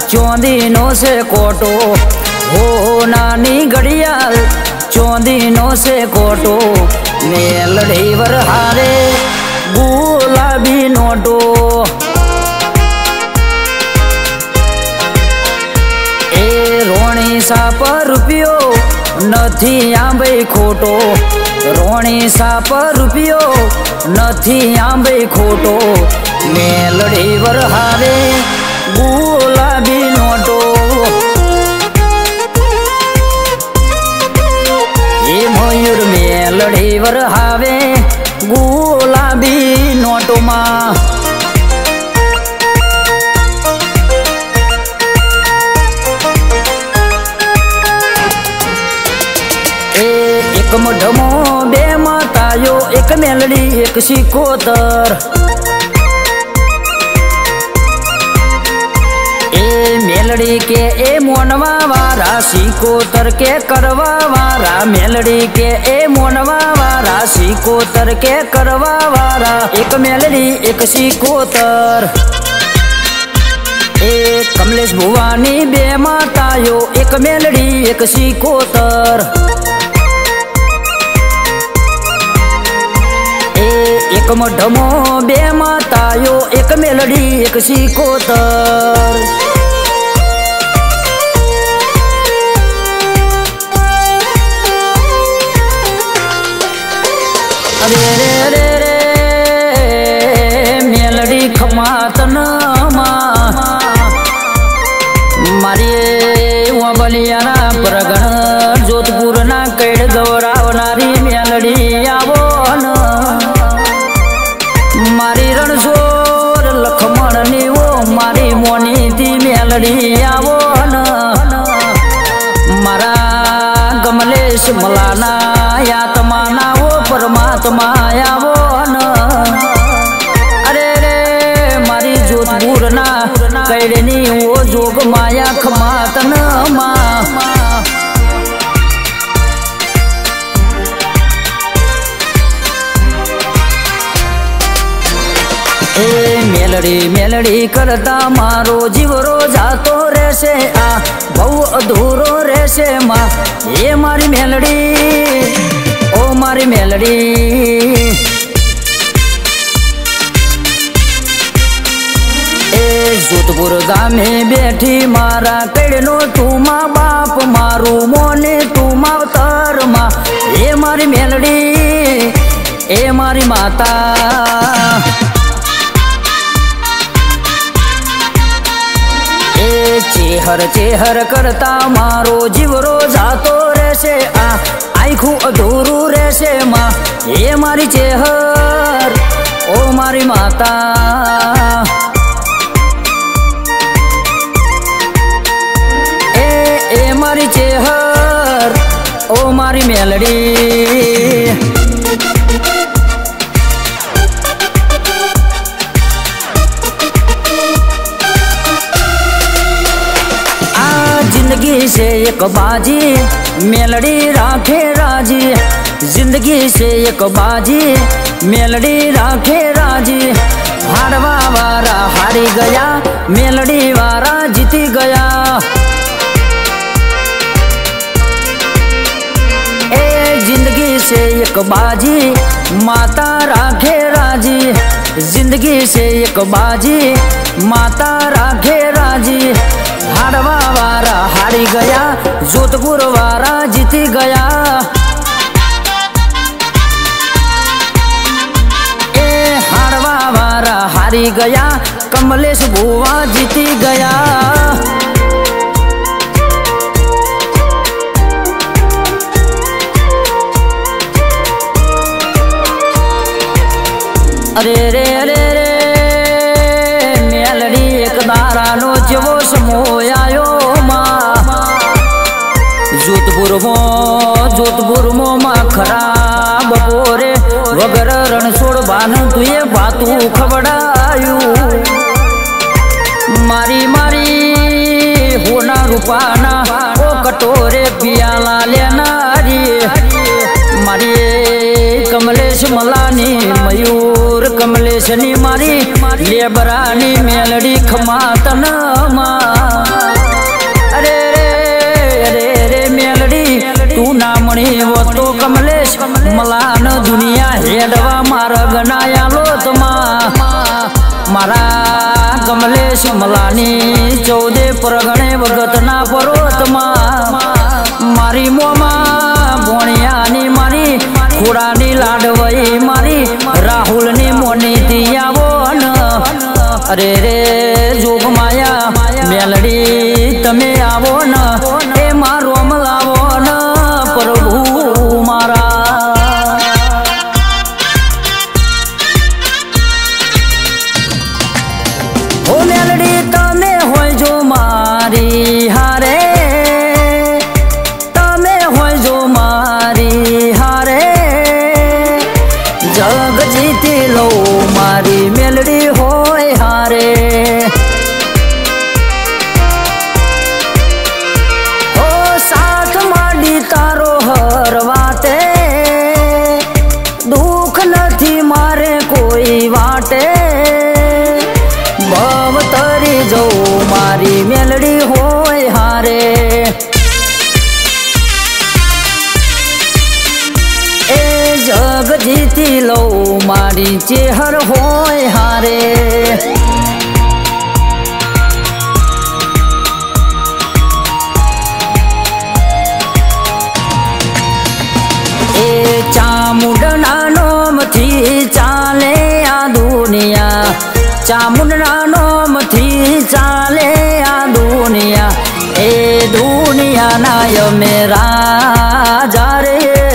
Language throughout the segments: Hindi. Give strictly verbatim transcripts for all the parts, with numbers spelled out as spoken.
चौंदी नो से कोटो हो नानी घड़ियाल चौंदी नो से कोटो मेलड़ी वर हारे गुलाबी नोटो ए रोणी साप रुपियो नथी आंबे खोटो रोणी साप रुपियो नथी आंबे खोटो मेलड़ी वर हारे गुलाबी नोटो ये मयूर मेलड़ी वर हावे गुलाबी नोटो मा एक मढमो बे मातायो एक मेलड़ी एक सिकोतर ए मेलड़ी के ए मोनवा वारा सिकोतर के करवा वारा मेलड़ी के ए मोनवा वारा सिकोतर के करवा वारा एक मेलड़ी एक सिकोतर ए कमलेश भुवानी बे मातायो एक मेलड़ी एक सिकोतर एक मढमो बे मातायो एक मेलड़ी एक सिकोतर अरे रे रे रे मेलड़ी खमातन मारी वहाँ बलियाना प्रगण जोधपुर ना कैड गौरावनारी मेलड़ी आवो मारी रणछोड़ लखमण नी वो मारी मोनी थी मेलड़ी आवो न मारा कमलेश मलाना या तमाना वो परमात्मा आवो न अरे रे मारी जोधपुर ना कैडनी वो जोग माया खमातन मा ए मेलड़ी मेलड़ी करता मारो जीवरो जातो रहसे आ बहु अधूरो रहसे माँ ये मारी मेलड़ी ओ मारी मेलड़ी ए जोधपुर गामे बैठी मारा कड़नो तू माँ बाप मारू मोने तू मावतर माँ ये मारी मेलड़ी ए मारी माता चेहर चेहर करता मारो जीवरो जातो रहसे आ आँखों अधूरू रहसे माँ ये मारी चेहर ओ मारी माता ए ए मारी चेहर ओ मारी मेलड़ी जिंदगी से एक बाजी मेलड़ी राखे राजी जिंदगी से एक बाजी मेलड़ी राखे राजी हारवा वारा हारी गया मेलड़ी वारा जीती गया ए जिंदगी से एक बाजी माता राखे राजी जिंदगी से एक बाजी माता राखे राजी हारवा वारा हारी गया जोधपुर वारा जीती गया ए हारवा वारा हारी गया कमलेश बुआ जीती गया अरे रे अरे रे मेलड़ी एक दारा नो जवो समूह आयो माँ जोधपुर मो जोधपुर मो माँ खराब पोरे वगर रणछोड़ बान तुए बातू खबड़ायू मारी मारी होना रूपाना ओ कटोरे पियाला लेना रे मारी कमलेश मलानी मयूर कमलेश नी मारी लेबरानी मेलड़ी खमातन मा। मलान दुनिया हेडवा मार्ग नाया लोतमा मारा कमलेश मलानी चौदे परगणे वगतना परोतमा मारी मोमा भोणियानी मारी खुड़ानी लाडवई मारी राहुलनी मोनी दियावोन अरे रे जोग माया मेलडी तमे आवो न ए मारो मलावो न प्रभु मारा ओ मेलडी तमे होय जो मारी हारे तमे होय जो मारी हारे जग जीती लो मारी मेलडी होय हारे तारो हर वाटे दुख नथी मारे कोई वाटे भव तरी जो मारी मेलडी होय हारे ए जग जीती लो मारी चेहर होय हारे चामुंडना नोम थी चाले आ दुनिया चामुंडना नोम थी चाले आ दुनिया ए दुनिया नाय मेरा जारे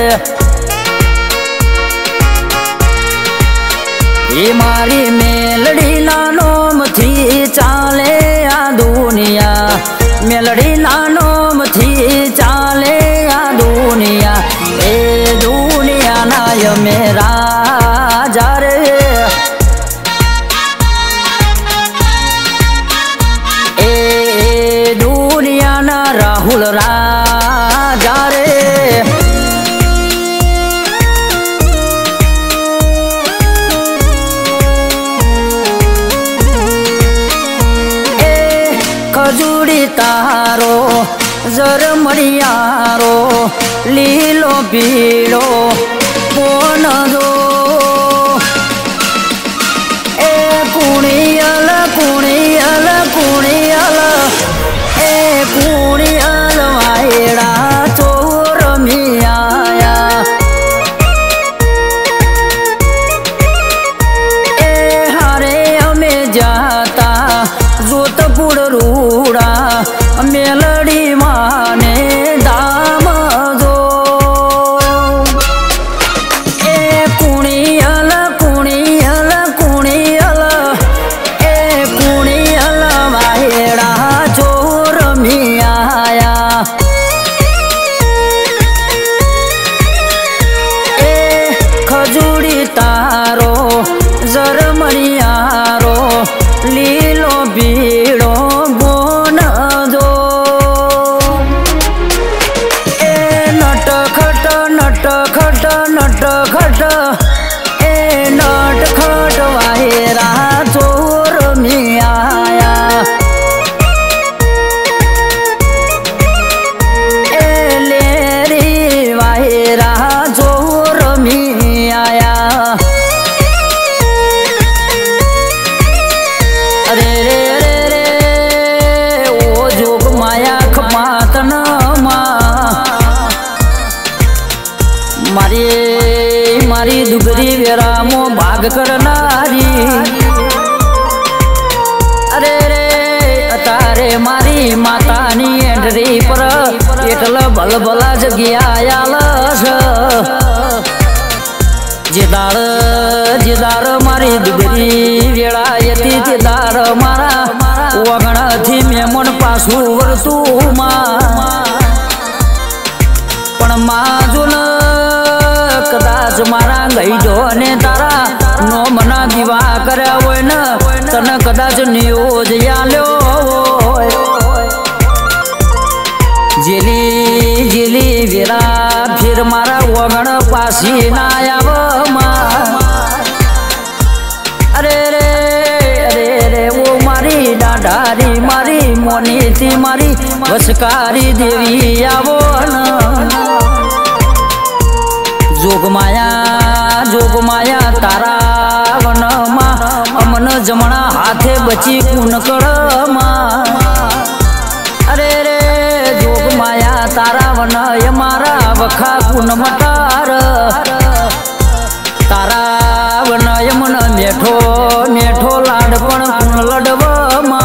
ये मारी मेलडी ना नोम थी चाले आ दुनिया मेलडी ना नोम थी चाले आ दुनिया ए दुनिया नाय मेरा जारे ए दुनिया ना राहुल राजा रे ए खजूरी तारो जर मणियारो लीलो पीड़ो पोन दो ए कुणियल कुणियल कुणियल ए कुणियल वायड़ा चोर मियाया ए हारे हमें जाता जोतपुर रूड़ा मेलडी माने दाम दो ए कुणियल कुणियल कुणियल ए कुणियल वायड़ा चोर मियाया ए खजूरी तारो जरमणियारो लीलो बीड़ो बोन दो ए नट खट नट खट नट खट ए नट खट वायरा चोर मियाया ए लेरी वायरा चोर मियाया अरे रे रे रे ओ जोग माया खमातन मा मारी मारी दुगरी वेरामो भाग करनारी अरे रे अतारे मारी मातानी एंडरी पर एटल भल भला जग्या आलस जिदार जिदार मारी दुगरी वेळा येती जिदार मारा वगण थी मेमन पासू वरतू मा पण माजुन कदाच मारा गईडो ने तारा नो मना दिवा कर्या होय न तन कदाच नियोज आल्यो जेली जेली वेरा फिर मारा वगण पासी ना आव मा अरे रे अरे रे वो मारी डाडारी मारी मोनी थी मारी वसकारी देवी आवो न जोग माया जमणा हाथे बची कुनकड़मा अरे रे जोग माया तारा वनय मारा वखा कुन मटार तारा वनय मन मेठो मेठो लाडपण कुन लडवमा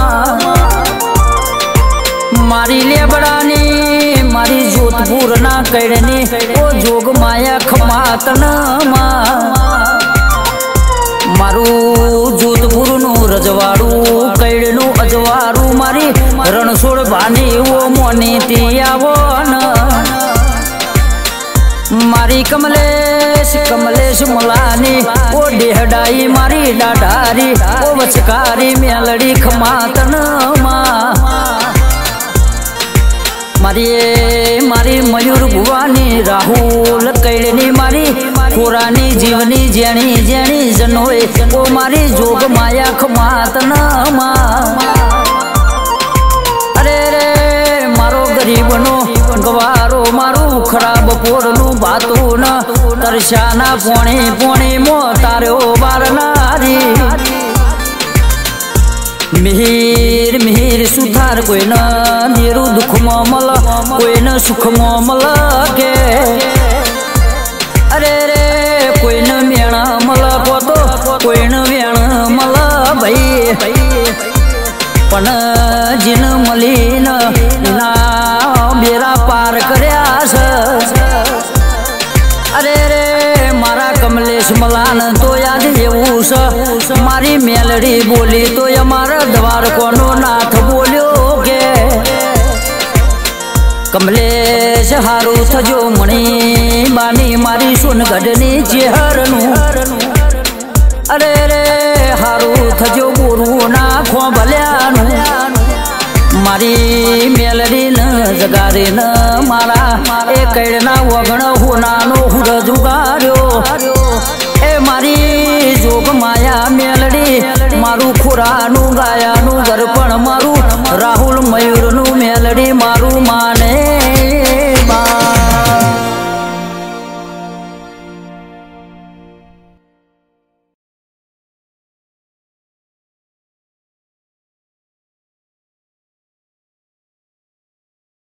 मारी लेबड़ानी मारी जोधपुर ना कड़नी ओ जोग माया खमातनमा मारू जोधपुर नु रजवाड़ू कड़नु अजवारू मारी रणछोड़ बानी वो मोनी तियावो न मारी कमलेश कमलेश मुलानी ओ डेहडाई मारी डाडारी ओ वचकारी मेलड़ी खमातनमा मारी मारी मयूर भुवानी राहुल कैड़नी मारी खोरानी जीवनी जेणी जेणी जनोए ओ मारी जोग माया खमातनमा अरे रे मारो गरीबनो गवारो मारू खराब पोरनु बातू न तरशाना पोणी पोणी मो तारो बारनारी मिहिर मिहिर सुधार कोई न मेरू दुख मल कोई न सुख मल के अरे रे कोई न मेण मल को तो कोई न वेण मल भाई पण जिन मलीन ना बेरा पार करया अरे रे मारा कमलेश मलान तो याद एवं स मारी मेलड़ी बोली तो अमारा द्वार कोनो नाथ बोल्यो के कमलेश हारू थजो मणि बानी मारी सोनगढ़नी चेहरनु अरे रे हारू थजो गुरु ना खो भल्यानु मारी मेलड़ी न जगारे न मारा ए कड़ना वगण होनानो हुर जुगार्यो ए मारी जोग माया मेलड़ी मारू खुरानु गायानु दर्पण मारू